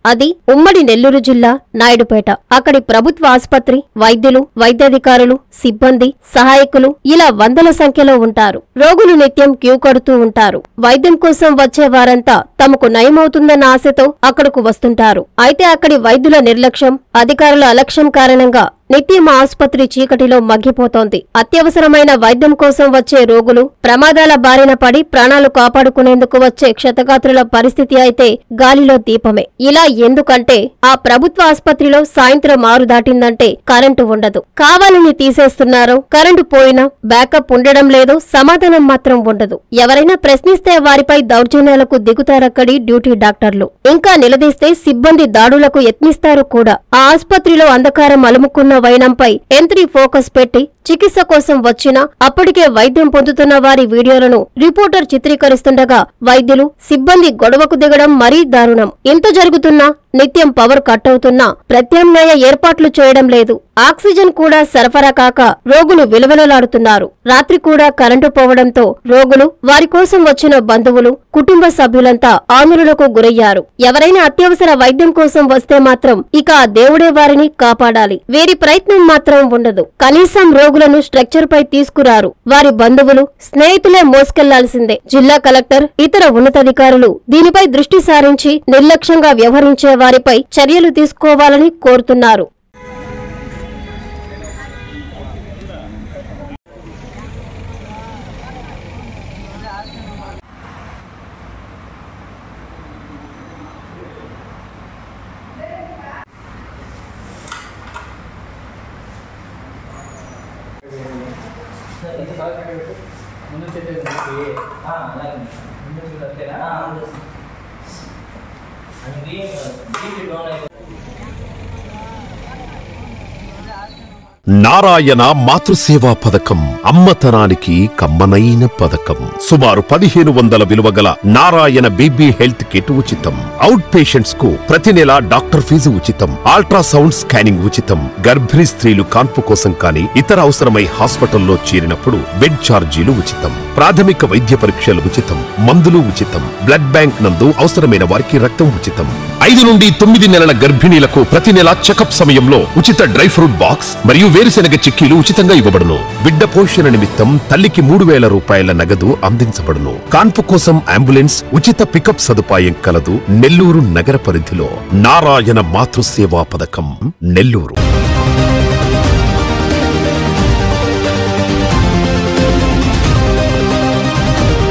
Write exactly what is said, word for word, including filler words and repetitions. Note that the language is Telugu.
అది ఉమ్మడి నెల్లూరు జిల్లా నాయుడుపేట. అక్కడి ప్రభుత్వ ఆసుపత్రి వైద్యులు, వైద్యాధికారులు, సిబ్బంది, సహాయకులు ఇలా వందల సంఖ్యలో ఉంటారు. రోగులు నిత్యం క్యూ కడుతూ ఉంటారు. వైద్యం కోసం వచ్చే వారంతా తమకు నయమవుతుందన్న ఆశతో అక్కడకు వస్తుంటారు. అయితే అక్కడి వైద్యుల నిర్లక్ష్యం, అధికారుల అలక్ష్యం కారణంగా నిత్యం ఆసుపత్రి చీకటిలో మగ్గిపోతోంది. అత్యవసరమైన వైద్యం కోసం వచ్చే రోగులు ప్రమాదాల బారిన పడి ప్రాణాలు కాపాడుకునేందుకు వచ్చే క్షతగాత్రుల పరిస్థితి అయితే గాలిలో దీపమే. ఇలా ఎందుకంటే ఆ ప్రభుత్వ ఆసుపత్రిలో సాయంత్రం ఆరు దాటిందంటే కరెంటు ఉండదు. కావాలని తీసేస్తున్నారో, కరెంటు పోయినా బ్యాకప్ ఉండడం లేదో సమాధానం మాత్రం ఉండదు. ఎవరైనా ప్రశ్నిస్తే వారిపై దౌర్జన్యాలకు దిగుతారక్కడి డ్యూటీ డాక్టర్లు. ఇంకా నిలదీస్తే సిబ్బంది దాడులకు యత్నిస్తారు కూడా. ఆ ఆసుపత్రిలో అంధకారం అలుముకున్న వైనంపై ఎంత్రీ ఫోకస్ పెట్టి చికిత్స కోసం వచ్చినా అప్పటికే వైద్యం పొందుతున్న వారి వీడియోలను రిపోర్టర్ చిత్రీకరిస్తుండగా వైద్యులు, సిబ్బంది గొడవకు దిగడం మరీ దారుణం. ఇంత జరుగుతున్నా నిత్యం పవర్ కట్ అవుతున్నా ప్రత్యామ్నాయ ఏర్పాట్లు చేయడం లేదు. ఆక్సిజన్ కూడా సరఫరా కాక రోగులు విలవిలలాడుతున్నారు. రాత్రి కూడా కరెంటు పోవడంతో రోగులు, వారి కోసం వచ్చిన బంధువులు, కుటుంబ సభ్యులంతా ఆందోళనకు గురయ్యారు. ఎవరైనా అత్యవసర వైద్యం కోసం వస్తే మాత్రం ఇక ఆ దేవుడే వారిని కాపాడాలి. వీరి ప్రయత్నం మాత్రం ఉండదు. కనీసం రోగులను స్ట్రక్చర్ పై తీసుకురారు. వారి బంధువులు, స్నేహితులే మోసుకెళ్లాల్సిందే. జిల్లా కలెక్టర్, ఇతర ఉన్నతాధికారులు దీనిపై దృష్టి సారించి నిర్లక్ష్యంగా వ్యవహరించే వారిపై చర్యలు తీసుకోవాలని కోరుతున్నారు. ముందు చెప్పేది అలాగే ముందు చూడొచ్చేనా అది డీపీ డౌన్ అయితే నారాయణ మాతృసేవా పథకం అమ్మతనానికి కమ్మనైన పథకం. సుమారు పదిహేను వందల విలువగల నారాయణ బేబీ హెల్త్ కిట్ ఉచితం. అవుట్ పేషెంట్స్ కు ప్రతి నెల డాక్టర్ ఫీజు ఉచితం. అల్ట్రాసౌండ్ స్కానింగ్ ఉచితం. గర్భిణీ స్త్రీలు కాన్పు కోసం కానీ ఇతర అవసరమై హాస్పిటల్లో చేరినప్పుడు బెడ్ ఛార్జీలు ఉచితం. ప్రాథమిక వైద్య పరీక్షలు ఉచితం. మందులు ఉచితం. బ్లడ్ బ్యాంక్ నందు అవసరమైన వారికి రక్తం ఉచితం. ఐదు నుండి తొమ్మిది నెలల గర్భిణీలకు ప్రతి నెల చెకప్ సమయంలో ఉచిత డ్రై ఫ్రూట్ బాక్స్ మరియు వేరుశెనగ చిక్కీలు ఉచితంగా ఇవ్వబడును. బిడ్డ పోషణ నిమిత్తం తల్లికి మూడు వేల రూపాయల నగదు అందించబడును. కాన్పు కోసం అంబులెన్స్, ఉచిత పికప్ సదుపాయం కలదు. నెల్లూరు నగర పరిధిలో నారాయణ మాతృసేవా పథకం, నెల్లూరు.